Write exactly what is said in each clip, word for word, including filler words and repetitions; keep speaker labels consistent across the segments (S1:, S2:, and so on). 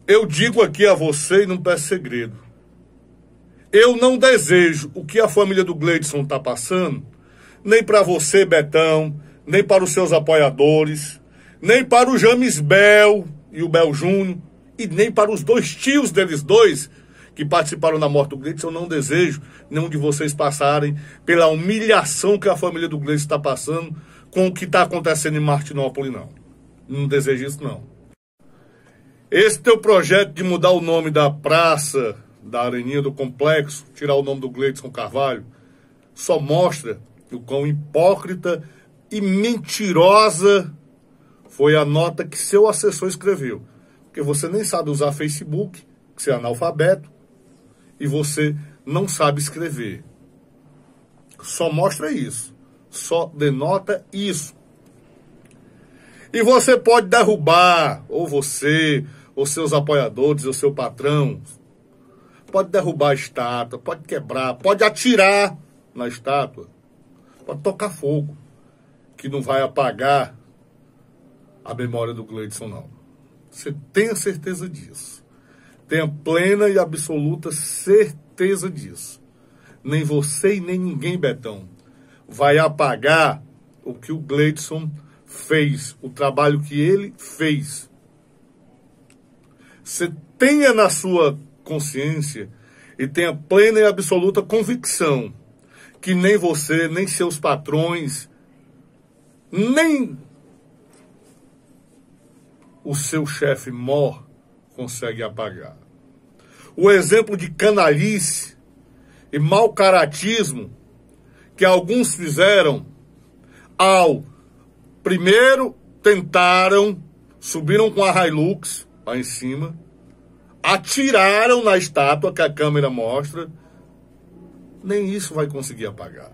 S1: eu digo aqui a você e não peço segredo. Eu não desejo o que a família do Gleidson está passando, nem para você, Betão, nem para os seus apoiadores, nem para o James Bel e o Bel Júnior, e nem para os dois tios deles dois que participaram da morte do Gleidson. Eu não desejo nenhum de vocês passarem pela humilhação que a família do Gleidson está passando com o que está acontecendo em Martinópolis, não. Não desejo isso, não. Esse teu projeto de mudar o nome da praça, da areninha do complexo, tirar o nome do Gleidson Carvalho, só mostra o quão hipócrita e mentirosa foi a nota que seu assessor escreveu. Porque você nem sabe usar Facebook, que você é analfabeto, e você não sabe escrever. Só mostra isso. Só denota isso. E você pode derrubar, ou você, ou seus apoiadores, ou seu patrão, pode derrubar a estátua, pode quebrar, pode atirar na estátua, pode tocar fogo, que não vai apagar a memória do Gleidson, não. Você tenha certeza disso. Tenha plena e absoluta certeza disso. Nem você e nem ninguém, Betão, vai apagar o que o Gleidson fez, o trabalho que ele fez. Você tenha na sua consciência e tenha plena e absoluta convicção que nem você, nem seus patrões, nem o seu chefe mor consegue apagar. O exemplo de canalice e mau caratismo que alguns fizeram ao primeiro tentaram, subiram com a Hilux lá em cima, atiraram na estátua que a câmera mostra, nem isso vai conseguir apagar.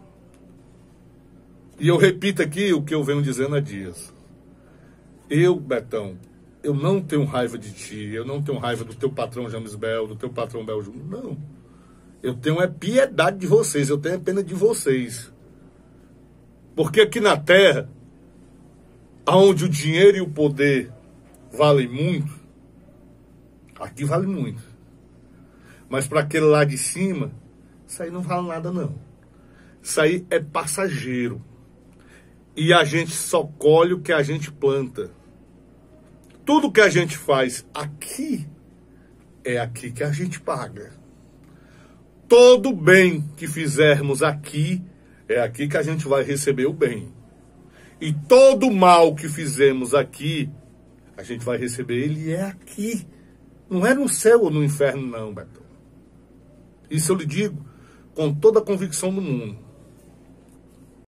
S1: E eu repito aqui o que eu venho dizendo há dias. Eu, Betão, eu não tenho raiva de ti, eu não tenho raiva do teu patrão James Bel, do teu patrão Bel Júnior, não. Eu tenho é piedade de vocês, eu tenho pena de vocês. Porque aqui na terra, onde o dinheiro e o poder valem muito, aqui vale muito. Mas para aquele lá de cima, isso aí não vale nada, não. Isso aí é passageiro. E a gente só colhe o que a gente planta. Tudo que a gente faz aqui, é aqui que a gente paga. Todo bem que fizermos aqui, é aqui que a gente vai receber o bem. E todo mal que fizemos aqui, a gente vai receber ele é aqui. Não é no céu ou no inferno, não, Beto. Isso eu lhe digo com toda a convicção do mundo.